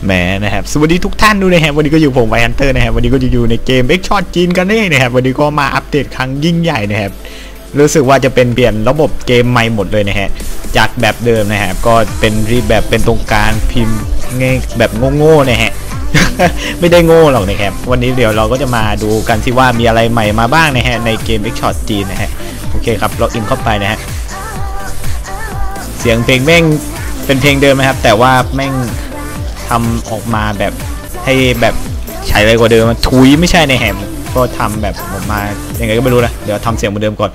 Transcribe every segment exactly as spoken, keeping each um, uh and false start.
แหมนะครับสวัสดีทุกท่านด้วยนะครับวันนี้ก็อยู่ผมไวฮันเตอร์นะครับวันนี้ก็จะอยู่ในเกมเอ็กช็อตจีนกันนี่นะครับวันนี้ก็มาอัปเดตครั้งยิ่งใหญ่นะครับรู้สึกว่าจะเป็นเปลี่ยนระบบเกมใหม่หมดเลยนะฮะจากแบบเดิมนะครับก็เป็นรีแบบเป็นตรงกลางพิมพ์ง่ายแบบโง่ๆนะฮะ ไม่ได้โง่หรอกนะครับวันนี้เดี๋ยวเราก็จะมาดูกันที่ว่ามีอะไรใหม่มาบ้างนะฮะในเกมเอ็กช็อตจีนนะฮะโอเคครับเราอินเข้าไปนะฮะเสียงเพลงแม่งเป็นเพลงเดิมนะครับแต่ว่าแม่งทำออกมาแบบให้แบบใช้อะไรกว่าเดิมทุยไม่ใช่ในแฮมก็ทำแบบออกมายังไงก็ไม่รู้นะเดี๋ยวทำเสียงเหมือนเดิมก่อน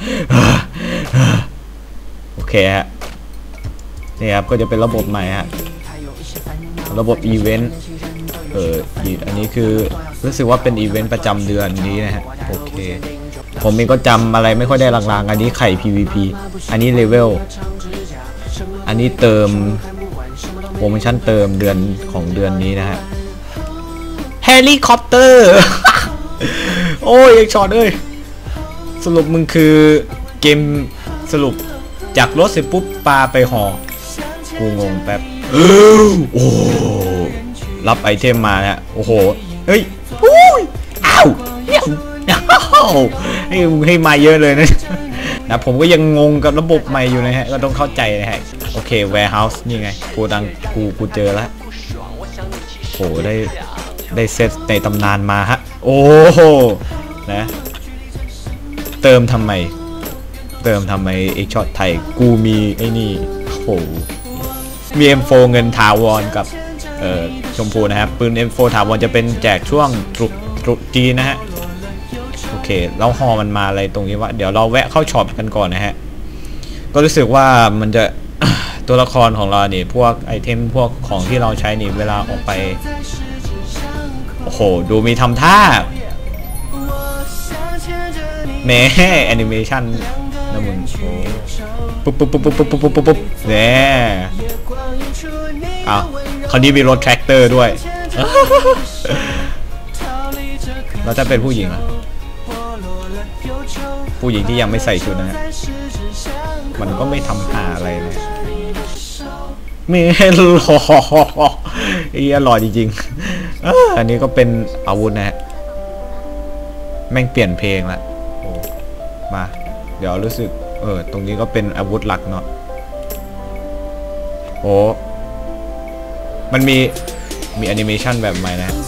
โอเคฮะนี่ครับก็จะเป็นระบบใหม่ฮะระบบอีเวนต์เอออันนี้คือรู้สึกว่าเป็นอีเวนต์ประจำเดือนนี้นะฮะโอเคผมเองก็จำอะไรไม่ค่อยได้ลางๆอันนี้ไข่ พี วี พี อันนี้เลเวลอันนี้เติมโปรโมชั่นเติมเดือนของเดือนนี้นะฮะเฮลิคอปเตอร์โอ้ยเอ็กช็อตเอ้ยสรุปมึงคือเกมสรุปจากรถเสร็จปุ๊บปลาไปห่อกูงงแป๊บโอ้รับไอเทมมาเนี่ยโอ้โหเฮ้ยอุ้ยอ้าวให้ให้มาเยอะเลยนะนะผมก็ยังงงกับระบบใหม่อยู่นะฮะก็ต้องเข้าใจนะฮะโอเค warehouse นี่ไงกูดังกูกูเจอแล้วโหได้ได้เซตในตำนานมาฮะโอ้โหนะเติมทำไมเติมทำไมเอ็กช็อตไทยกูมีไอ้นี่โหมี เอ็ม โฟร์ เงินถาวรกับเอ่อชมพูนะครับปืน เอ็ม โฟร์ ถาวรจะเป็นแจกช่วงตรุษตรุษจีนนะฮะโอเคแล้วฮอมันมาอะไรตรงนี้วะเดี๋ยวเราแวะเข้าช็อปกันก่อนนะฮะก็รู้สึกว่ามันจะ ตัวละครของเรานี่พวกไอเทมพวกของที่เราใช้นี่เวลาออกไปโอ้โหดูมีทำท่าแหมแอนิเมชันนะมึงปุ๊บปุ๊บปุ๊บปุ๊บปุ๊บปุ๊บปุ๊บปุ๊บเนี่ยอ้าวคราวนี้มีรถแทรกเตอร์ด้วยแล้วถ้าเป็นผู้หญิงอะผู้หญิงที่ยังไม่ใส่ชุดนะฮะมันก็ไม่ทำหาอะไรเลยไม่หล่อไอ้หล่อจริงๆอันนี้ก็เป็นอาวุธนะฮะแม่งเปลี่ยนเพลงละโอ้มาเดี๋ยวรู้สึกเออตรงนี้ก็เป็นอาวุธหลักเนาะโอ้มันมีมีแอนิเมชันแบบใหม่นะ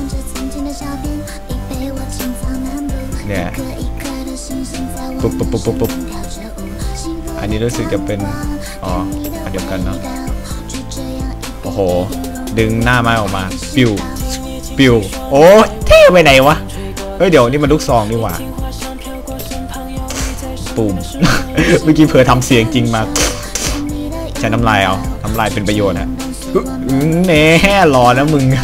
เนี่ยปุ๊บปุ๊บปุ๊บปุ๊บปุ๊บอันนี้รู้สึกจะเป็นอ๋ออันเดียวกันเนาะโอ้โหดึงหน้าไม้ออกมาปิวปิวโอ้เท่ไปไหนวะเฮ้ยเดี๋ยวนี่มันลูกซองนี่หว่าปุ่ม เมื่อกี้เผลอทำเสียงจริงมาใช้น้ำลายเอาน้ำลายเป็นประโยชน์ฮะแหน่รอนะมึง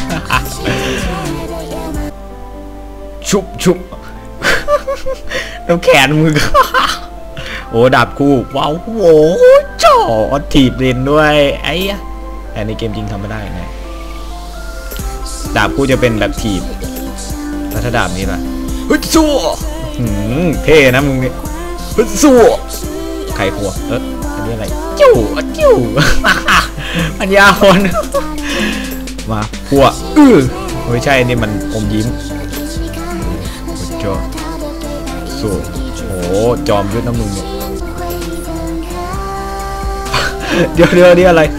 ชุบชุบน้ำแขนมึง โอ้ดาบคู่ว้าวโอ้จ่อถีบเลนด้วยไอ้แต่ในเกมจริงทำไม่ได้ไงดาบคู่จะเป็นแบบถีบแล้วถ้าดาบนี้ล่ะฮึดสู้เท่นะมึงเนี่ยฮึดสู้ใครขวบเอออันนี้อะไรจิ้วจิ้วปัญญาคนมาขวบอือไม่ใช่นี่มันอมยิ้มโจสู้โอ้จอมยุทธน้ำมึงเนี่ยเดี๋ยวเดี๋ยวนี่อะไร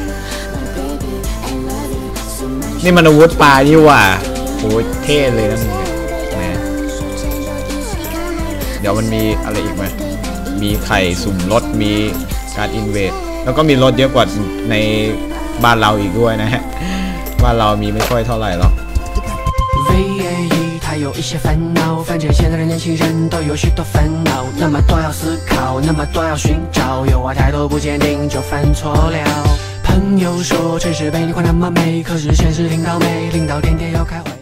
นี่มันอาวุธปลานี่หว่าโอ้ยเท่เลยนะมึงเนี่ยเดี๋ยวมันมีอะไรอีกไหมมีไข่สุ่มรถมีการอินเวดแล้วก็มีรถเยอะกว่าในบ้านเราอีกด้วยนะฮะบ้านเรามีไม่ค่อยเท่าไหร่หรอก有一些烦恼，反正现在的年轻人都有许多烦恼，那么多要思考，那么多要寻找，有话态度不坚定就犯错了。朋友说城市被你夸那么美，可是现实挺倒霉，领导天天要开会。